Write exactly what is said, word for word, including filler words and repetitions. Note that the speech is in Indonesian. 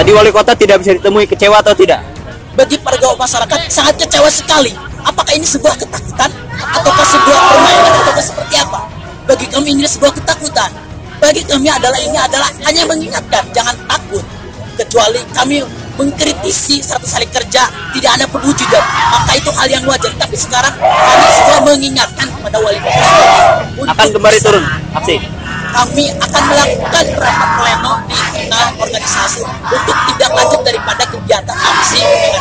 Tadi wali kota tidak bisa ditemui, kecewa atau tidak? Bagi warga masyarakat sangat kecewa sekali. Apakah ini sebuah ketakutan ataukah sebuah permainan ataukah seperti apa? Bagi kami ini sebuah ketakutan. Bagi kami adalah ini adalah hanya mengingatkan, jangan takut. Kecuali kami mengkritisi satu saling kerja tidak ada perwujudan, maka itu hal yang wajar. Tapi sekarang kami sudah mengingatkan kepada wali kota akan kembali turun aksi. Kami akan melakukan rapat pleno di internal organisasi untuk tidak lanjut daripada kegiatan aksi